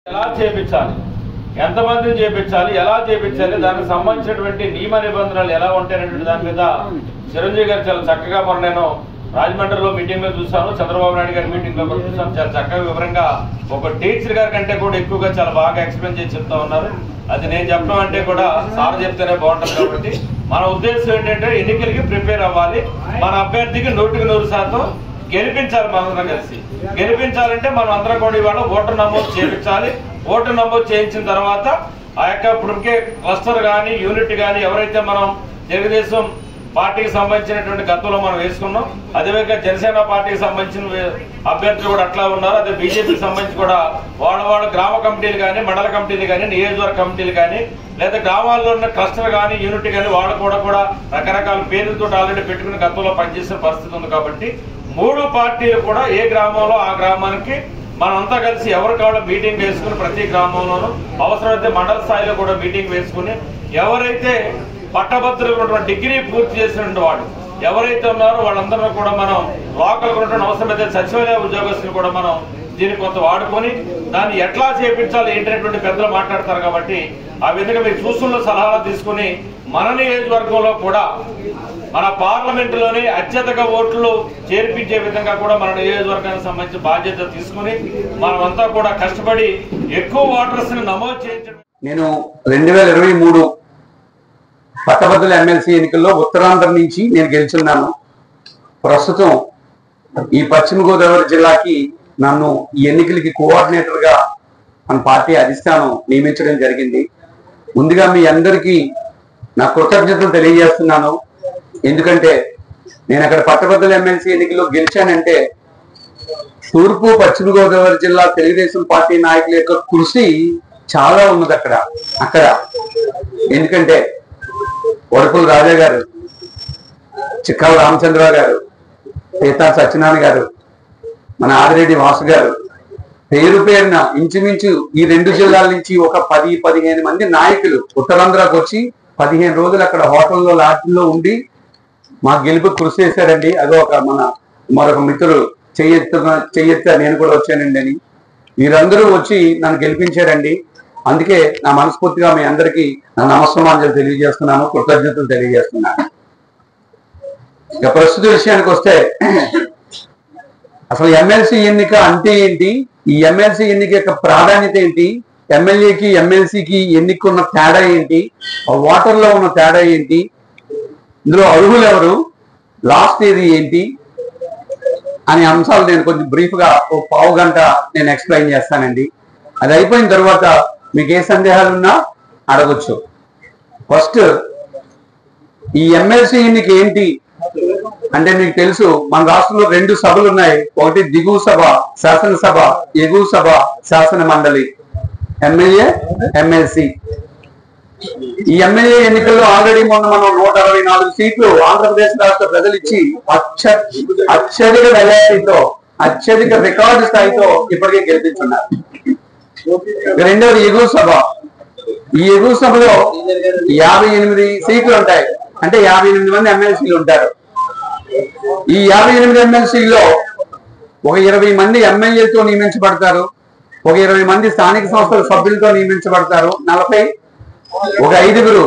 ఎలా చేపించాలి, ఎంతమందిని చేపించాలి, ఎలా చేపించాలి, దానికి సంబంధించినటువంటి నియమ నిబంధనలు ఎలా ఉంటాయనేటువంటి దాని మీద చిరంజీవి గారు చాలా చక్కగా మొన్న నేను రాజమండ్రిలో మీటింగ్ లో చూసాను, చంద్రబాబు నాయుడు గారి మీటింగ్ లో కూడా చూసాను. చాలా చక్కగా వివరంగా ఒక టీచర్ గారి కంటే కూడా ఎక్కువగా చాలా బాగా ఎక్స్ప్లెయిన్ చేసి చెప్తా ఉన్నారు. అది నేను చెప్పడం అంటే కూడా సార్ చెప్తేనే బాగుంటుంది. కాబట్టి మన ఉద్దేశం ఏంటంటే ఎన్నికలకి ప్రిపేర్ అవ్వాలి, మన అభ్యర్థికి 100% గెలిపించాలి. మనందరం కలిసి గెలిపించాలంటే మనం అందరం కూడా ఇవాళ ఓటర్ నమోదు చేయించాలి. ఓటర్ నమోదు చేయించిన తర్వాత ఆ యొక్క ఇప్పటికే క్లస్టర్ కానీ యూనిట్ కానీ ఎవరైతే మనం తెలుగుదేశం పార్టీకి సంబంధించినటువంటి గతంలో మనం వేసుకున్నాం, అదేవిధంగా జనసేన పార్టీకి సంబంధించిన అభ్యర్థులు కూడా అట్లా ఉన్నారు. అదే బీజేపీకి సంబంధించి కూడా వాళ్ళ గ్రామ కమిటీలు కానీ, మండల కమిటీలు కానీ, నియోజకవర్గ కమిటీలు కానీ, లేదా గ్రామాల్లో ఉన్న క్లస్టర్ కానీ, యూనిట్ కానీ వాళ్ళు కూడా రకరకాల పేర్లతో ఆల్రెడీ పెట్టుకుని గతంలో పనిచేసిన పరిస్థితి ఉంది. కాబట్టి 3 పార్టీలు కూడా ఏ గ్రామంలో ఆ గ్రామానికి మనంతా కలిసి ఎవరి కావాలో మీటింగ్ వేసుకుని ప్రతి గ్రామంలోనూ అవసరమైతే మండల స్థాయిలో కూడా మీటింగ్ వేసుకుని ఎవరైతే పట్టభద్రులు ఉన్నటువంటి డిగ్రీ పూర్తి చేసినటువంటి వాడు ఎవరైతే ఉన్నారో వాళ్ళందరూ కూడా మనం లోకల్ ఉన్నటువంటి అవసరమైతే సచివాలయ ఉద్యోగస్తులు కూడా మనం దీన్ని కొంత వాడుకొని దాన్ని ఎట్లా చేపించాలి ఏంటనేటువంటి పెద్దలు మాట్లాడతారు. కాబట్టి ఆ విధంగా మీరు సూచనలు సలహాలు తీసుకుని మన నియోజకవర్గంలో కూడా మన పార్లమెంటులోని అత్యధిక ఓట్లు చేర్పించే విధంగా కూడా మన నియోజకవర్గానికి సంబంధించిన బాధ్యత తీసుకుని మనమంతా కూడా కష్టపడి ఎక్కువ ఓటర్స్ ని నమోదు చేయించడం. నేను 2023 పట్టభద్రుల ఎమ్మెల్సీ ఎన్నికల్లో ఉత్తరాంధ్ర నుంచి నేను గెలుచున్నాను. ప్రస్తుతం ఈ పశ్చిమ గోదావరి జిల్లాకి నన్ను ఈ ఎన్నికలకి కోఆర్డినేటర్ గా మన పార్టీ అధిష్టానం నియమించడం జరిగింది. ముందుగా మీ అందరికీ నా కృతజ్ఞతలు తెలియజేస్తున్నాను. ఎందుకంటే నేను అక్కడ పట్టభద్రుల ఎమ్మెల్సీ ఎన్నికల్లో గెలిచానంటే తూర్పు పశ్చిమ గోదావరి జిల్లా తెలుగుదేశం పార్టీ నాయకుల యొక్క కృషి చాలా ఉన్నది అక్కడ. ఎందుకంటే వడపుల రాజా గారు, చిక్కాల రామచంద్రరావు గారు, సీతా సత్యనారాయణ గారు, మన ఆదిరెడ్డి వాసు గారు, పేరు పేరున ఇంచుమించు ఈ 2 జిల్లాల నుంచి ఒక 10-15 మంది నాయకులు ఉత్తరాంధ్రకు వచ్చి 15 రోజులు అక్కడ హోటల్లో లాడ్జిల్లో ఉండి మా గెలుపు కృషి చేశారండి. అదో మరొక మిత్రుడు చెయ్యెత్తా నేను కూడా వచ్చానండి అని వీరందరూ వచ్చి నన్ను గెలిపించారండి. అందుకే నా మనస్ఫూర్తిగా మీ అందరికీ నా నమస్కారాలు తెలియజేస్తున్నాను, కృతజ్ఞతలు తెలియజేస్తున్నాను. ఇక ప్రస్తుత విషయానికి వస్తే అసలు ఎమ్మెల్సీ ఎన్నిక అంటే ఏంటి, ఈ ఎమ్మెల్సీ ఎన్నిక యొక్క ప్రాధాన్యత ఏంటి, ఎమ్మెల్యేకి ఎమ్మెల్సీకి ఎన్నిక ఉన్న తేడా ఏంటి, ఓటర్లో ఉన్న తేడా ఏంటి, ఇందులో అర్హులు ఎవరు, లాస్ట్ ఏది ఏంటి అనే అంశాలు నేను కొంచెం బ్రీఫ్గా ఒక పావు గంట నేను ఎక్స్ప్లెయిన్ చేస్తానండి. అది అయిపోయిన తర్వాత మీకు ఏ సందేహాలు ఉన్నా అడగొచ్చు. ఫస్ట్ ఈ ఎమ్మెల్సీ ఎన్నిక ఏంటి అంటే మీకు తెలుసు మన రాష్ట్రంలో 2 సభలు ఉన్నాయి. ఒకటి దిగువ సభ శాసనసభ, ఎగువ సభ శాసన మండలి, ఎమ్మెల్యే ఎమ్మెల్సీ. ఈ ఎమ్మెల్యే ఎన్నికల్లో ఆల్రెడీ మొన్న మనం 164 సీట్లు ఆంధ్రప్రదేశ్ రాష్ట్ర ప్రజలు ఇచ్చి అత్యధిక మెజారిటీతో అత్యధిక రికార్డు స్థాయితో ఇప్పటికే గెలిపించున్నారు. రెండవది ఎగువ సభ. ఈ ఎగువ సభలో 58 సీట్లు ఉంటాయి, అంటే 58 మంది ఎమ్మెల్సీలు ఉంటారు. ఈ 58 ఎమ్మెల్సీల్లో ఒక 20 మంది ఎమ్మెల్యేలతో నియమించబడతారు, ఒక 20 మంది స్థానిక సంస్థల సభ్యులతో నియమించబడతారు, 40 ఒక 5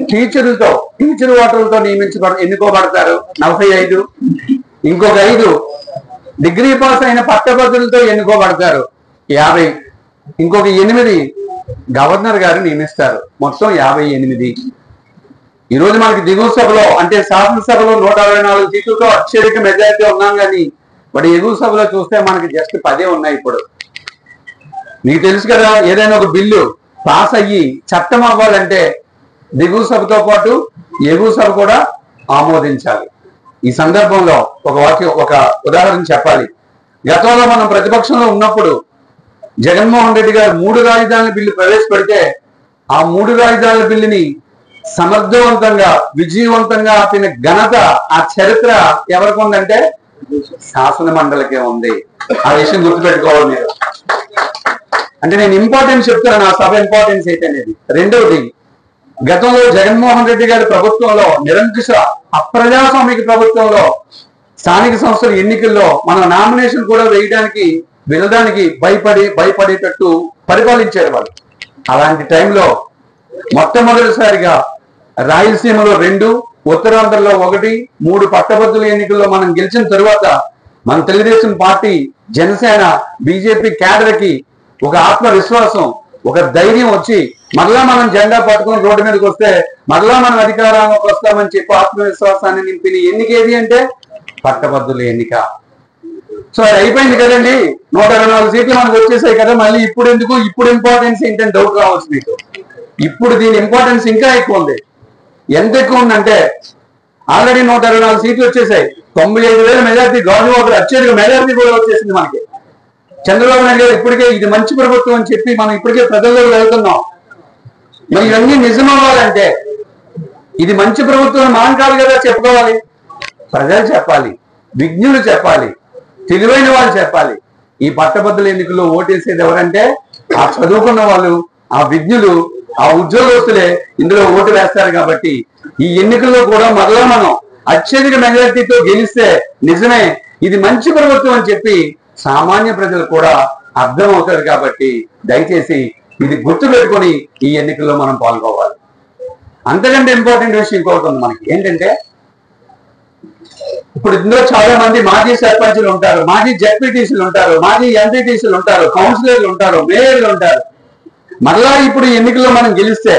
టీచర్ ఓటర్లతో ఎన్నుకోబడతారు, 45. ఇంకొక 5 డిగ్రీ పాస్ అయిన పట్టభద్రులతో ఎన్నుకోబడతారు, 50. ఇంకొక 8 గవర్నర్ గారు నియమిస్తారు, మొత్తం 58. ఈరోజు మనకి దిగువ సభలో అంటే శాసనసభలో 164 సీట్లతో అత్యధిక మెజారిటీ ఉన్నాం, కానీ బట్ ఎగువ సభలో చూస్తే మనకి జస్ట్ 10 ఉన్నాయి. ఇప్పుడు మీకు తెలుసు కదా, ఏదైనా ఒక బిల్లు పాస్ అయ్యి చట్టం అవ్వాలంటే దిగువ సభతో పాటు ఎగువ సభ కూడా ఆమోదించాలి. ఈ సందర్భంలో ఒక ఉదాహరణ చెప్పాలి. గతంలో మనం ప్రతిపక్షంలో ఉన్నప్పుడు జగన్మోహన్ రెడ్డి గారు 3 రాజధానుల బిల్లు ప్రవేశపెడితే ఆ 3 రాజధానుల బిల్లుని సమర్థవంతంగా విజయవంతంగా ఆపిన ఘనత, ఆ చరిత్ర ఎవరికి ఉందంటే శాసన మండలికే ఉంది. ఆ విషయం గుర్తుపెట్టుకోవాలి మీరు. అంటే నేను ఇంపార్టెన్స్ చెప్తున్నాను, ఆ సభ ఇంపార్టెన్స్ ఏంటనేది. రెండవది, గతంలో జగన్మోహన్ రెడ్డి గారి ప్రభుత్వంలో నిరంకుశ అప్రజాస్వామిక ప్రభుత్వంలో స్థానిక సంస్థల ఎన్నికల్లో మన నామినేషన్ కూడా వెళ్ళడానికి భయపడేటట్టు పరిపాలించారు వాళ్ళు. అలాంటి టైంలో మొట్టమొదటిసారిగా రాయలసీమలో 2, ఉత్తరాంధ్రలో 1, 3 పట్టభద్రుల ఎన్నికల్లో మనం గెలిచిన తరువాత మన తెలుగుదేశం పార్టీ, జనసేన, బీజేపీ క్యాడర్కి ఒక ఆత్మవిశ్వాసం, ఒక ధైర్యం వచ్చి మరలా మనం జెండా పట్టుకుని రోడ్డు మీదకి వస్తే మరలా మనం అధికారంలోకి వస్తామని చెప్పి ఆత్మవిశ్వాసాన్ని నింపిన ఎన్నిక ఏది అంటే పట్టభద్రుల ఎన్నిక. సో అది అయిపోయింది కదండి, 124 సీట్లు మనకు వచ్చేసాయి కదా, మళ్ళీ ఇప్పుడు ఎందుకు, ఇప్పుడు ఇంపార్టెన్స్ ఏంటని డౌట్ రావచ్చు మీకు. ఇప్పుడు దీని ఇంపార్టెన్స్ ఇంకా ఎక్కువ ఉంది. ఎంత ఎక్కువ ఉందంటే ఆల్రెడీ 124 సీట్లు వచ్చేసాయి, 95,000 మెజార్టీ, గాజువాకలో అత్యధిక మెజార్టీ కూడా వచ్చేసింది మనకి. చంద్రబాబు నాయుడు గారు ఇప్పటికే ఇది మంచి ప్రభుత్వం అని చెప్పి మనం ఇప్పటికే ప్రజల్లోకి వెళ్తున్నాం. మరి ఇవన్నీ నిజమవ్వాలంటే ఇది మంచి ప్రభుత్వం మనం కాదు కదా చెప్పుకోవాలి, ప్రజలు చెప్పాలి, విజ్ఞులు చెప్పాలి, తెలివైన వాళ్ళు చెప్పాలి. ఈ పట్టభద్రుల ఎన్నికల్లో ఓటేసేది ఎవరంటే ఆ చదువుకున్న వాళ్ళు, ఆ విజ్ఞులు, ఆ ఉద్యోగస్తులే ఇందులో ఓటు వేస్తారు. కాబట్టి ఈ ఎన్నికల్లో కూడా మరలా మనం అత్యధిక మెజారిటీతో గెలిస్తే నిజమే ఇది మంచి ప్రభుత్వం అని చెప్పి సామాన్య ప్రజలు కూడా అర్థం అవుతారు. కాబట్టి దయచేసి ఇది గుర్తు పెట్టుకొని ఈ ఎన్నికల్లో మనం పాల్గొవాలి. అంతకంటే ఇంపార్టెంట్ విషయం ఇంకొకటి ఉంది మనకి, ఏంటంటే ఇప్పుడు ఇందులో చాలా మంది మాజీ సర్పంచులు ఉంటారు, మాజీ జెడ్పీటీసీలు ఉంటారు, మాజీ ఎంపీటీసీలు ఉంటారు, కౌన్సిలర్లు ఉంటారు, మేయర్లు ఉంటారు. మరలా ఇప్పుడు ఎన్నికల్లో మనం గెలిస్తే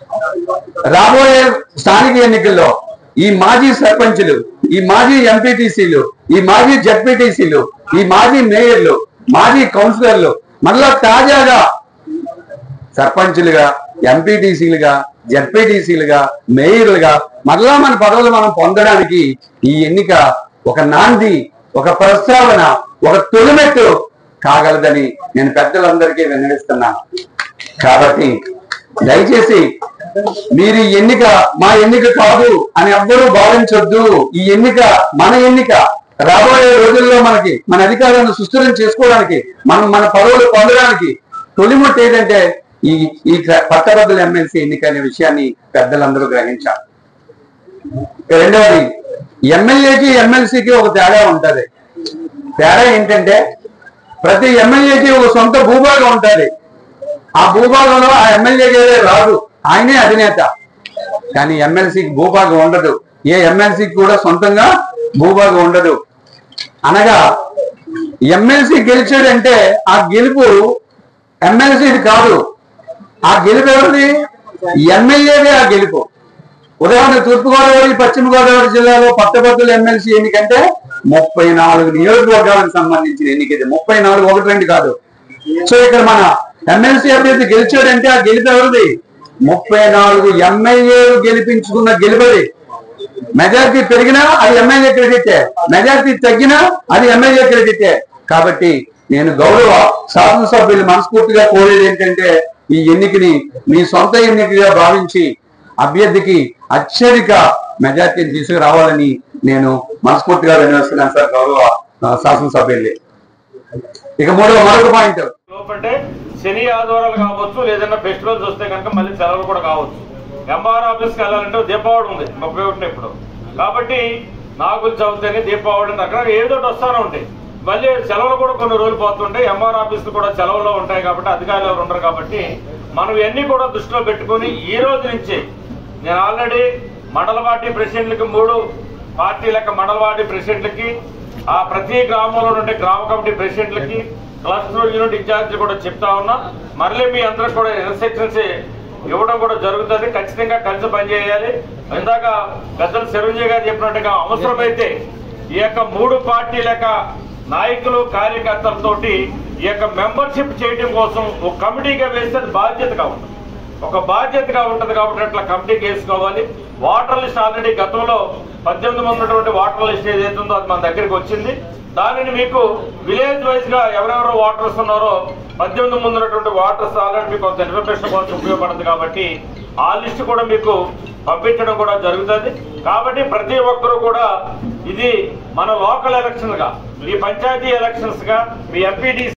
రాబోయే స్థానిక ఎన్నికల్లో ఈ మాజీ సర్పంచులు, ఈ మాజీ ఎంపీటీసీలు, ఈ మాజీ జెడ్పీటీసీలు, ఈ మాజీ మేయర్లు, మాజీ కౌన్సిలర్లు మరలా తాజాగా సర్పంచులుగా, ఎంపీటీసీలుగా, జెడ్పీటీసీలుగా, మేయర్లుగా మరలా మన పదవులు మనం పొందడానికి ఈ ఎన్నిక ఒక నాంది, ఒక ప్రస్తావన, ఒక తొలిమెట్టు కాగలదని నేను పెద్దలందరికీ విన్నవిస్తున్నాను. కాబట్టి దయచేసి మీరు ఈ ఎన్నిక మా ఎన్నిక కాదు అని ఎవ్వరూ భావించొద్దు. ఈ ఎన్నిక మన ఎన్నిక. రాబోయే రోజుల్లో మనకి మన అధికారాన్ని సుస్థిరం చేసుకోవడానికి, మనం మన పదవులు పొందడానికి తొలిముట్టు ఏంటంటే ఈ పట్టభద్రుల ఎమ్మెల్సీ ఎన్నిక అనే విషయాన్ని పెద్దలందరూ గ్రహించాలి. రెండవది, ఎమ్మెల్యేకి ఎమ్మెల్సీకి ఒక తేడా ఉంటది. తేడా ఏంటంటే ప్రతి ఎమ్మెల్యేకి ఒక సొంత భూభాగం ఉంటుంది. ఆ భూభాగంలో ఆ ఎమ్మెల్యేకి రాదు, ఆయనే అధినేత. కానీ ఎమ్మెల్సీకి భూభాగం ఉండదు. ఏ ఎమ్మెల్సీకి కూడా సొంతంగా భూభాగం ఉండదు. అనగా ఎమ్మెల్సీ గెలిచాడంటే ఆ గెలుపు ఎమ్మెల్సీది కాదు, ఆ గెలుపు ఎవరిది? ఎమ్మెల్యేదే ఆ గెలుపు. ఉదాహరణ తూర్పుగోదావరి, పశ్చిమ గోదావరి జిల్లాలో పట్టభద్రుల ఎమ్మెల్సీ ఎన్నికంటే 34 నియోజకవర్గాలకు సంబంధించిన ఎన్నిక ఇది. 34, 1, 2 కాదు. సో ఇక్కడ మన ఎమ్మెల్సీ అభ్యర్థి గెలిచాడంటే ఆ గెలుపు ఎవరిది? 34 ఎమ్మెల్యేలు గెలిపించుకున్న గెలుపది. మెజారిటీ పెరిగినా అది ఎమ్మెల్యే క్రెడిటే, మెజారిటీ తగ్గినా అది ఎమ్మెల్యే క్రెడిటే. కాబట్టి నేను గౌరవ శాసనసభ్యులు మనస్ఫూర్తిగా కోరేది ఏంటంటే ఈ ఎన్నికని మీ సొంత ఎన్నికగా భావించి అభ్యర్థికి అత్యధిక మెజార్టీని తీసుకురావాలని నేను మనస్ఫూర్తిగా వినియోగిస్తున్నాను సార్ గౌరవ శాసనసభ్యుల్ని. ఇక మరొక పాయింట్ అంటే శని ఆదివారాలు కావచ్చు, లేదన్నా ఫెస్టివల్స్ వస్తే కనుక మళ్ళీ సెలవులు కూడా కావచ్చు. ఎంఆర్ ఆఫీస్కి వెళ్ళాలంటే దీపావళి ఉంది 31 ఇప్పుడు. కాబట్టి నాగుల చవితి అని, దీపావళి అక్కడ ఏదో వస్తానే ఉంటాయి. మళ్ళీ సెలవులు కూడా కొన్ని రోజులు పోతుంటాయి. ఎంఆర్ ఆఫీసులు కూడా సెలవుల్లో ఉంటాయి కాబట్టి అధికారులు ఎవరు ఉండరు. కాబట్టి మనం ఇవన్నీ కూడా దృష్టిలో పెట్టుకుని ఈ రోజు నుంచి నేను ఆల్రెడీ మండల పార్టీ ప్రెసిడెంట్లకి 3 పార్టీల మండల పార్టీ ప్రెసిడెంట్లకి, ఆ ప్రతి గ్రామంలో ఉండే గ్రామ కమిటీ ప్రెసిడెంట్లకి, క్లస్టర్ యూనిట్ ఇన్ఛార్జ్ కూడా చెప్తా ఉన్నా. మళ్ళీ మీ అందరికి కూడా ఇన్స్ట్రక్షన్స్ ఇవ్వడం కూడా జరుగుతుంది. ఖచ్చితంగా కలిసి పనిచేయాలి. ఇందాక పెద్దలు చిరంజీవి గారు చెప్పినట్టుగా అవసరమైతే ఈ యొక్క 3 పార్టీల నాయకులు, కార్యకర్తలతోటి ఈ యొక్క మెంబర్షిప్ చేయడం కోసం ఒక కమిటీగా వేస్తే అది బాధ్యతగా ఉంటుంది. ఒక బాధ్యతగా ఉంటుంది కాబట్టి అట్లా కమిటీకి వేసుకోవాలి. వాటర్ లిస్ట్ ఆల్రెడీ గతంలో 18 మంది ఉన్నటువంటి వాటర్ లిస్ట్ ఏదైతే ఉందో అది మన దగ్గరికి వచ్చింది. దానిని మీకు విలేజ్ వైజ్ గా ఎవరెవరు వాటర్స్ ఉన్నారో 18 మంది ఉన్నటువంటి వాటర్స్ ఆల్రెడీ మీకు కొంత ఇన్ఫర్మేషన్ కోసం ఉపయోగపడుతుంది. కాబట్టి ఆ లిస్ట్ కూడా మీకు పంపించడం కూడా జరుగుతుంది. కాబట్టి ప్రతి ఒక్కరూ కూడా ఇది మన లోకల్ ఎలక్షన్స్ గా, మీ పంచాయతీ ఎలక్షన్స్ గా, మీ ఎంపీడీ